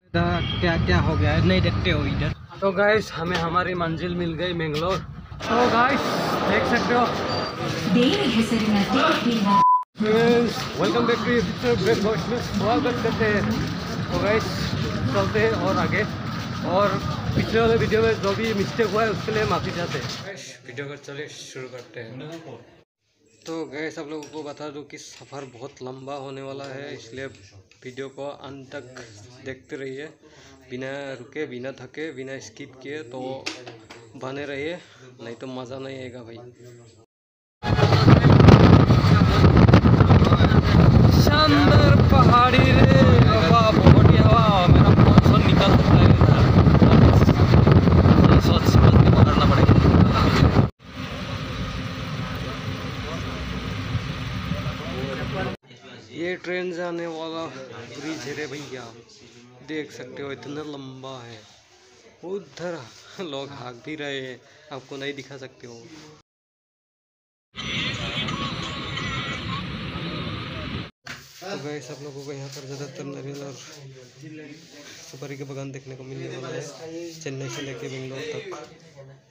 क्या क्या हो गया है नहीं देखते हो इधर। तो गाइस हमें हमारी मंजिल मिल गई मैंगलोर। तो गाइस देख सकते हो वेलकम बैक टू ब्रेकफास्ट में स्वागत करते हैं। तो गाइस चलते हैं और आगे, और पिछले वाले वीडियो में जो भी मिस्टेक हुआ है उसके लिए माफ़ी चाहते हैं। वीडियो को चलिए शुरू करते हैं। तो गैस आप लोगों को बता दूं कि सफ़र बहुत लंबा होने वाला है, इसलिए वीडियो को अंत तक देखते रहिए, बिना रुके, बिना थके, बिना स्किप किए। तो बने रहिए, नहीं तो मज़ा नहीं आएगा भाई। शानदार पहाड़ी रे बाबा, बहुत ही हवा, मेरा फोन निकल सकता है इधर, सोच समझ के पकड़ना पड़ेगा। ये ट्रेन जाने वाला ब्रिज है रे भैया, देख सकते हो इतना लंबा है। उधर लोग भाग भी रहे हैं, आपको नहीं दिखा सकते हो। तो गाइस सब लोगों को यहाँ पर ज़्यादातर नारियल और सुपारी के बागान देखने को मिलने वाला है, चेन्नई से लेके बेंगलोर तक।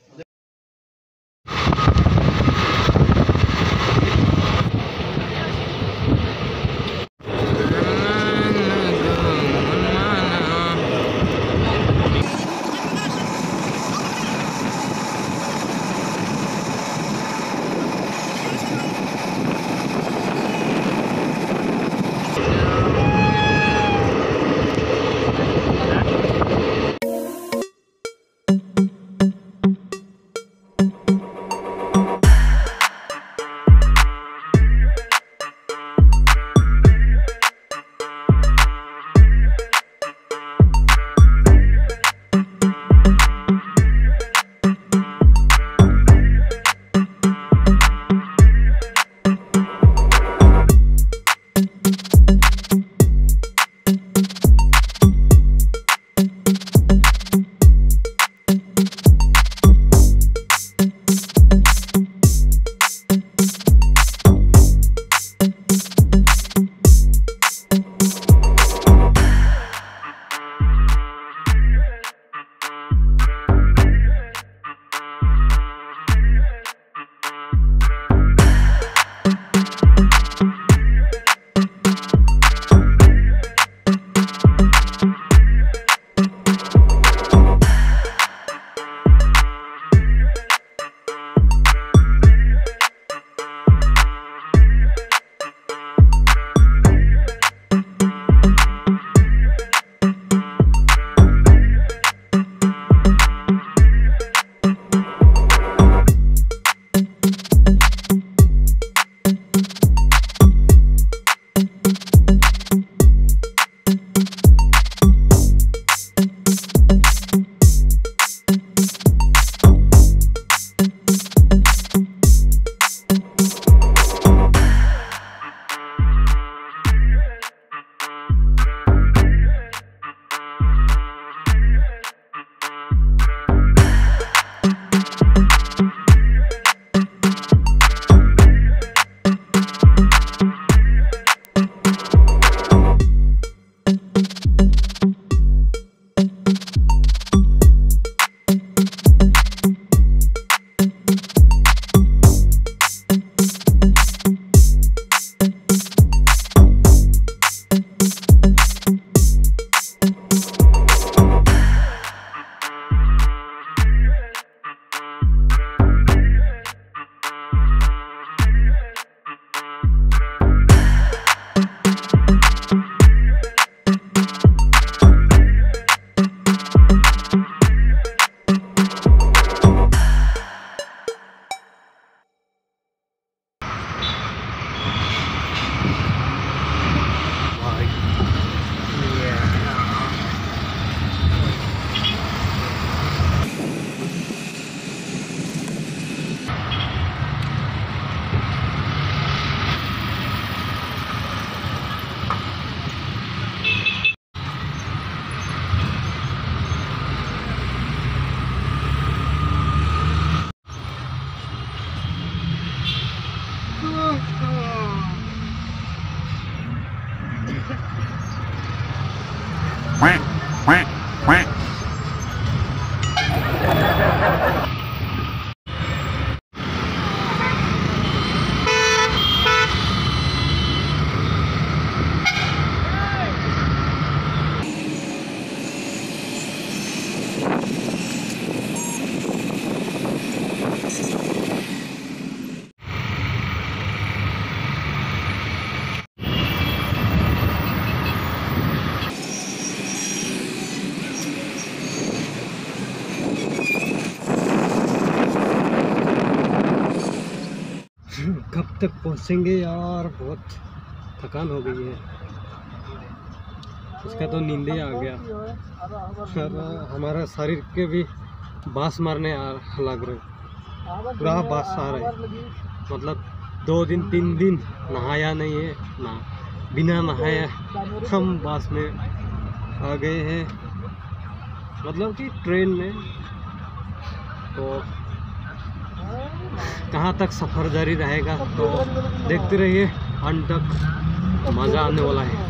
तक पहुंचेंगे यार। बहुत थकान हो गई है, उसका तो नींद ही आ गया। और हमारा शरीर के भी बांस मारने लग रहे, पूरा बांस आ रहा है। मतलब 2 दिन 3 दिन नहाया नहीं है ना, बिना नहाया हम बांस में आ गए हैं। मतलब कि ट्रेन में। तो कहाँ तक सफ़र जारी रहेगा तो देखते रहिए, अंत तक मज़ा आने वाला है।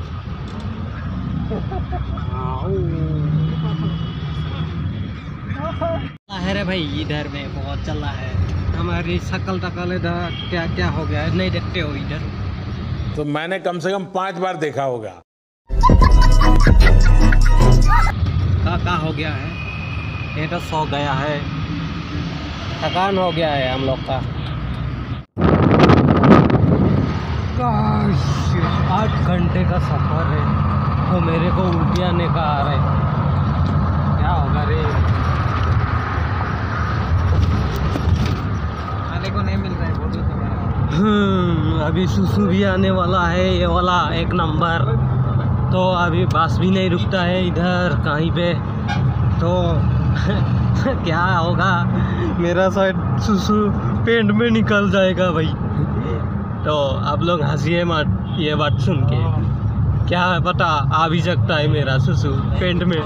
है भाई, इधर में बहुत चल रहा है। हमारी शकल टकल इधर क्या क्या हो गया है, नहीं देखते हो इधर? तो मैंने कम से कम 5 बार देखा होगा। क्या हो गया है, ये तो सो गया है, थकान हो गया है हम लोग का। 8 घंटे का सफ़र है, तो मेरे को उल्टी आने का आ रहा है। क्या होगा रे, खाने को नहीं मिल रहा है, बोलो तो। अभी सुसु भी आने वाला है, ये वाला 1 नंबर। तो अभी बस भी नहीं रुकता है इधर कहीं पे, तो क्या होगा, मेरा शायद सुसु पेंट में निकल जाएगा भाई। तो आप लोग हंसिए मत ये बात सुन के, क्या पता आ भी सकता है मेरा सुसु पेंट में।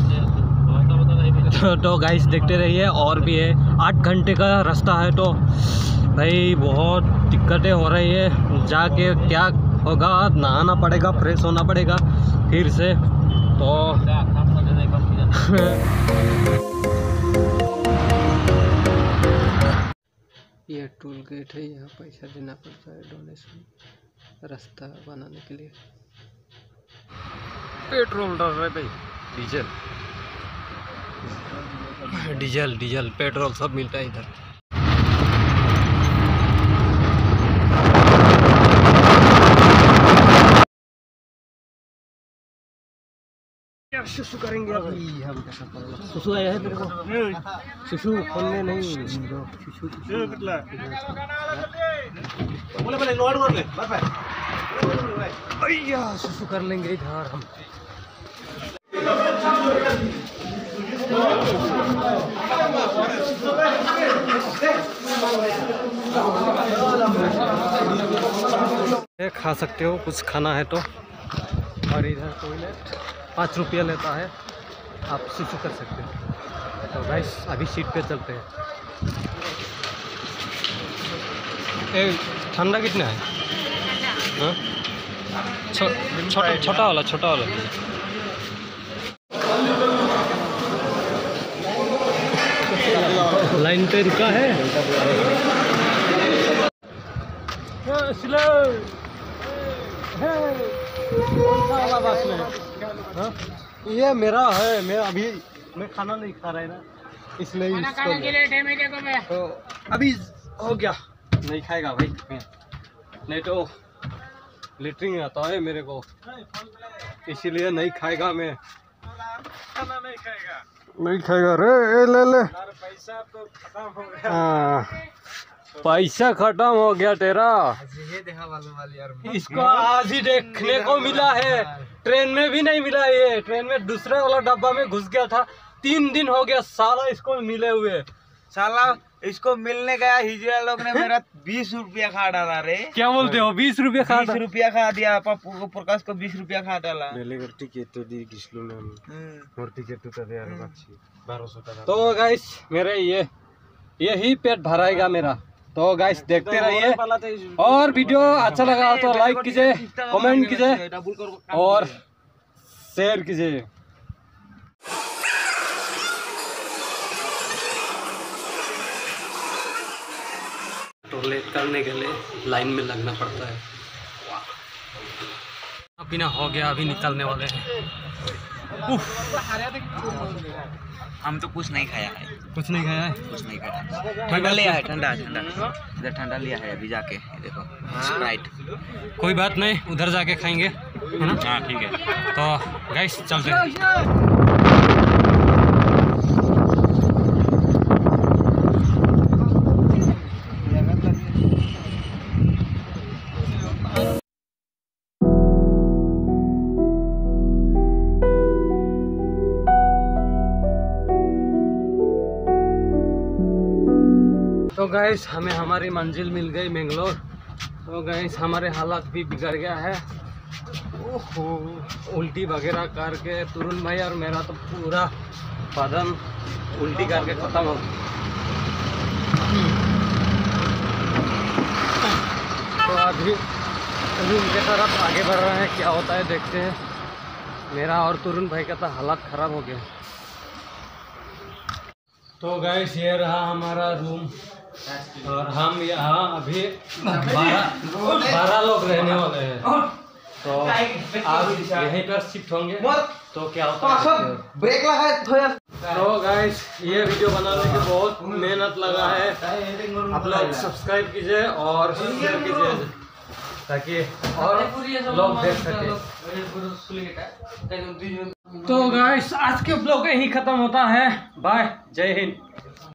तो गाइस देखते रहिए, और भी है 8 घंटे का रास्ता है, तो भाई बहुत दिक्कतें हो रही है। जाके क्या होगा, नहाना पड़ेगा, फ्रेश होना पड़ेगा फिर से। तो ये टोल गेट है, यहाँ पैसा देना पड़ता है, डोनेशन रास्ता बनाने के लिए। पेट्रोल डाल रहे भाई, डीजल पेट्रोल सब मिलता है इधर। सुसु करेंगे अभी हम, सुसु आया है तेरे को, सुसु खोलने नहीं, सुसु कर लेंगे इधर हम। खा सकते हो, कुछ खाना है तो। और इधर टॉयलेट 5 रुपया लेता है, आप सुसु कर सकते हो। तो गाइस अभी सीट पे चलते हैं। ठंडा कितना है? हाँ? छोटा वाला लाइन पे रुका है। कौन सा वाला बस में? हाँ? ये मेरा है, मैं खाना नहीं खा रहा है ना, इसलिए इसको तो अभी हो गया। नहीं खाएगा भाई, नहीं तो लेटरिन आता है मेरे को, इसीलिए नहीं खाएगा। मैं खाना नहीं खाएगा रे, ले पैसा तो खत्म हो गया। हाँ, पैसा खत्म हो गया तेरा। ये देखा वाली यार, इसको आज ही देखने को मिला है, ट्रेन में भी नहीं मिला। ये ट्रेन में दूसरे वाला डब्बा में घुस गया था, 3 दिन हो गया साला इसको मिले हुए। साला इसको मिलने गया, हिजड़ा लोग ने मेरा 20 रुपया खा डाला रे। क्या बोलते हो, 20 रुपया खा? 20 रुपया खा दिया, पप्पू को, प्रकाश को 20 रुपया खा डाला। तो गाइस मेरे यही पेट भराएगा मेरा। तो गाइस देखते रहिए, और वीडियो अच्छा लगा तो लाइक कीजिए, कमेंट कीजिए और शेयर कीजिए। टॉयलेट करने के लिए लाइन में लगना पड़ता है। पीना हो गया, अभी निकलने वाले हैं। हम तो कुछ नहीं खाया है, कुछ नहीं खाया है, कुछ नहीं खाया। ठंडा लिया है, ठंडा इधर ठंडा लिया है अभी जाके, देखो स्प्राइट। कोई बात नहीं, उधर जाके खाएंगे, है ना? हाँ ठीक है। तो गाइस चलते हैं। तो गाइस हमें हमारी मंजिल मिल गई मैंगलोर। तो गाइस हमारे हालात भी बिगड़ गया है। ओहो, उल्टी वगैरह करके तरुण भाई और मेरा तो पूरा बदन उल्टी करके ख़त्म हो गया। तो अभी रूम के तरफ आगे बढ़ रहे हैं, क्या होता है देखते हैं। मेरा और तरुण भाई का तो हालात ख़राब हो गया। तो गाइस ये रहा हमारा रूम और हम यहाँ अभी 12 लोग रहने वाले हैं। तो आज यहीं पर शिफ्ट होंगे। तो क्या होता है ब्रेक लगा। तो गाइस ये वीडियो बनाने की बहुत मेहनत लगा है। आप लोग सब्सक्राइब कीजिए और शेयर कीजिए ताकि और लोग देख सके। तो गाइस आज के ब्लॉग यही खत्म होता है। बाय, जय हिंद।